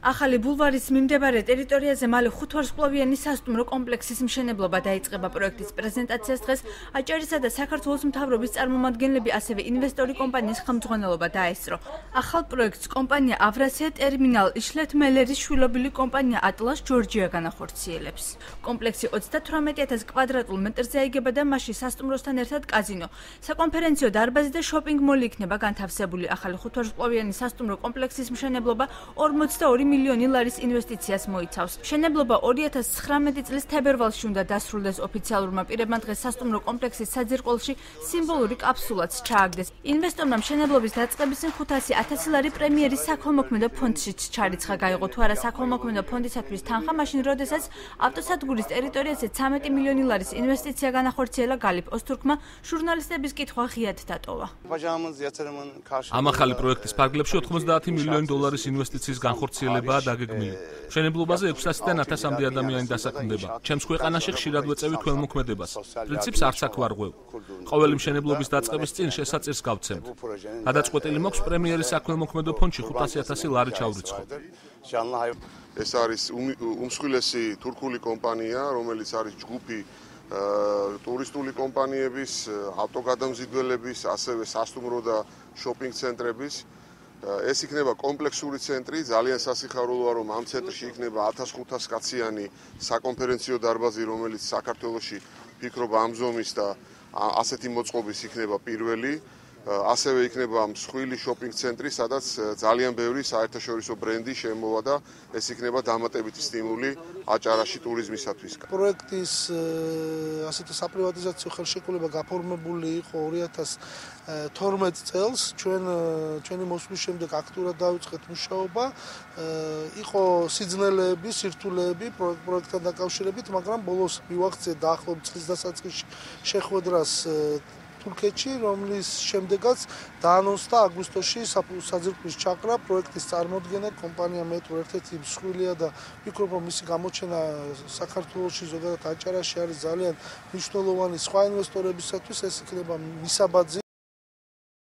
ახალი ბულვარის მიმდებარე ტერიტორიაზე მალე 5 ვარსკვლავიანი სასტუმრო კომპლექსის მშენებლობა დაიწყება. პროექტის პრეზენტაციას დღეს აჭარისა და საქართველოს მთავრობის წარმომადგენლები, ასევე ინვესტორი კომპანიის ხელმძღვანელობა დაესწრო. ახალ პროექტს კომპანია ავრასია ტერმინალ შლეთმელერის შვილობილი კომპანია ატლას ჯორჯია განახორციელებს. კომპლექსი 38000 კვადრატულ მეტრზე აიგება და მასში სასტუმროსთან ერთად კაზინო, საკონფერენციო დარბაზი და შოპინგ მოლი იქნება განთავსებული. ახალი 5 ვარსკვლავიანი სასტუმრო კომპლექსის მშენებლობა 42 მილიონი ლარის ინვესტიციას მოიცავს. მშენებლობა 2019 წლის თებერვალში უნდა დასრულდეს. ოფიციალურმა პირებმა დღეს სასტუმრო კომპლექსის საძირკველში სიმბოლური კაფსულაც ჩააგდეს. ინვესტორმა მშენებლობის დაწყებისას 500,000 ლარი პრემიერის საქველმოქმედო ფონდშიც ჩარიცხა. გაიღო თუ არა საქველმოქმედო ფონდისათვის თანხა, მაშინ როდესაც ავტოსადგურის ტერიტორიაზე 13 მილიონი ლარის ინვესტიცია განახორციელა. გალიფ ოსტურქმა ჟურნალისტების კითხვა ღიად დატოვა. ამ ახალი პროექტის ფარგლებში 90 მილიონი დოლარის ინვესტიციის განხორციელებაა დაგეგმილი. მშენებლობაზე 600-დან 1000-მდე ადამიანი დასაქმდება. ჩემს ქვეყანაში ხშირად ვეწევი ქველმოქმედებას. პრინციპს არც აქ ვარ ღვევ. ყოველი მშენებლობის დაწყების წინ შესაძირს გავცემთ. გადაწყვეტილი მაქვს პრემიერის საქველმოქმედო ფონდში 500,000 ლარი ჩავრიცხო. ეს არის უმსხვილესი თურქული კომპანია, რომელიც არის ჯგუფი ტურისტული კომპანიების, ავტოგადამზიდველების, ასევე სასტუმრო და შოპინგ ცენტრების. ეს იქნება კომპლექსური ცენტრი, ძალიან სასიხარულოა, რომ ამ ცენტრში იქნება 1500 კაციანი საკონფერენციო დარბაზი, რომელიც საქართველოში ფიქრობ ამ ზომის და ასეთი მოწყობის იქნება პირველი. ასევე იქნება მსხვილი შოპინგ ცენტრი, სადაც ძალიან ბევრი საერთაშორისო ბრენდი შემოვა და ეს იქნება დამატებითი სტიმული აჭარაში ტურიზმისათვის. პროექტის ასეთი საპრივატიზაციო ხელშეკრულება გაფორმებული იყო 2012 წელს. ჩვენი მოსვლის შემდეგ აქტიურად დავიწყეთ მუშაობა. იყო სიძნელეები, სირთულეები პროექტთან დაკავშირებით, მაგრამ ბოლოს მივაღწია დაახლოებით წლის დასაწყისში შეხვედრას თურქეთში, რომლის შემდეგაც დაანონსდა აგვისტოში საძირკვლის ჩაკრა, პროექტის წარმოდგენა. კომპანია მეტრო ერთ-ერთი მსხვილია და ვფიქრობ, რომ მისი გამოჩენა საქართველოში, ზოგადად აჭარაში არის ძალიან მნიშვნელოვანი სხვა ინვესტორებისათვის. ეს იქნება მისაბაძი